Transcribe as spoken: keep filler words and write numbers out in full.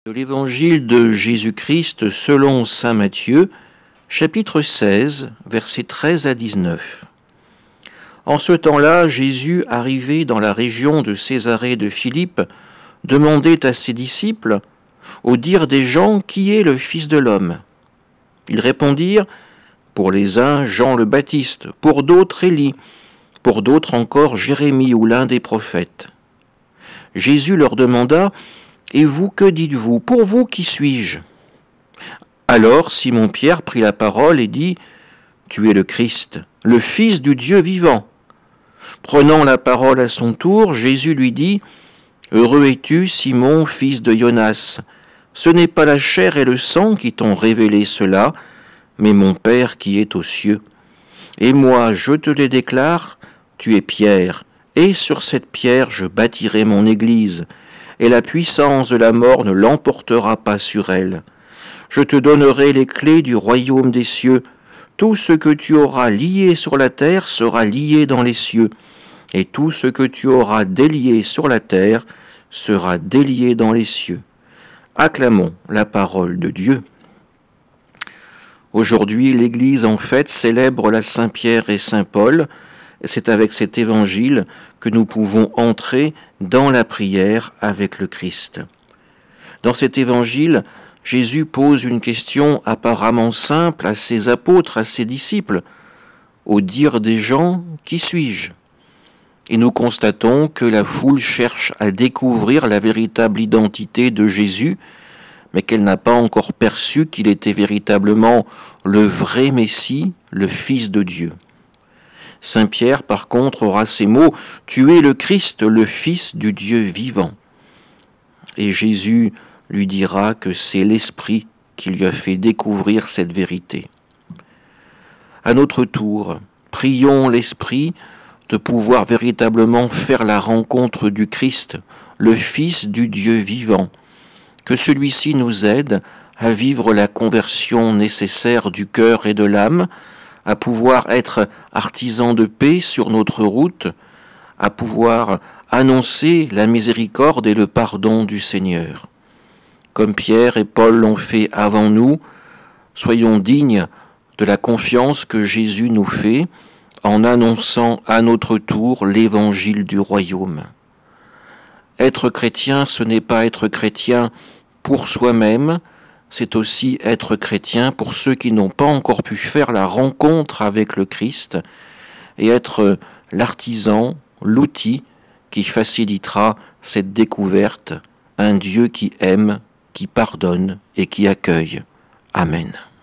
De l'Évangile de Jésus-Christ selon saint Matthieu, chapitre seize, versets treize à dix-neuf. En ce temps-là, Jésus, arrivé dans la région de Césarée de Philippe, demandait à ses disciples, au dire des gens, qui est le Fils de l'homme. Ils répondirent, pour les uns, Jean le Baptiste, pour d'autres, Élie, pour d'autres encore, Jérémie ou l'un des prophètes. Jésus leur demanda, « Et vous, que dites-vous? Pour vous, qui suis-je » Alors Simon-Pierre prit la parole et dit, « Tu es le Christ, le Fils du Dieu vivant. » Prenant la parole à son tour, Jésus lui dit, « Heureux es-tu, Simon, fils de Jonas. Ce n'est pas la chair et le sang qui t'ont révélé cela, mais mon Père qui est aux cieux. Et moi, je te les déclare, tu es Pierre, et sur cette pierre je bâtirai mon Église, et la puissance de la mort ne l'emportera pas sur elle. Je te donnerai les clés du royaume des cieux. Tout ce que tu auras lié sur la terre sera lié dans les cieux, et tout ce que tu auras délié sur la terre sera délié dans les cieux. » Acclamons la parole de Dieu. Aujourd'hui, l'Église en fête célèbre la Saint-Pierre et Saint-Paul. C'est avec cet évangile que nous pouvons entrer dans la prière avec le Christ. Dans cet évangile, Jésus pose une question apparemment simple à ses apôtres, à ses disciples. Au dire des gens, qui suis-je ? Et nous constatons que la foule cherche à découvrir la véritable identité de Jésus, mais qu'elle n'a pas encore perçu qu'il était véritablement le vrai Messie, le Fils de Dieu. Saint Pierre, par contre, aura ces mots, « Tu es le Christ, le Fils du Dieu vivant ». Et Jésus lui dira que c'est l'Esprit qui lui a fait découvrir cette vérité. À notre tour, prions l'Esprit de pouvoir véritablement faire la rencontre du Christ, le Fils du Dieu vivant, que celui-ci nous aide à vivre la conversion nécessaire du cœur et de l'âme, à pouvoir être artisans de paix sur notre route, à pouvoir annoncer la miséricorde et le pardon du Seigneur. Comme Pierre et Paul l'ont fait avant nous, soyons dignes de la confiance que Jésus nous fait en annonçant à notre tour l'évangile du royaume. Être chrétien, ce n'est pas être chrétien pour soi-même, c'est aussi être chrétien pour ceux qui n'ont pas encore pu faire la rencontre avec le Christ et être l'artisan, l'outil qui facilitera cette découverte, un Dieu qui aime, qui pardonne et qui accueille. Amen.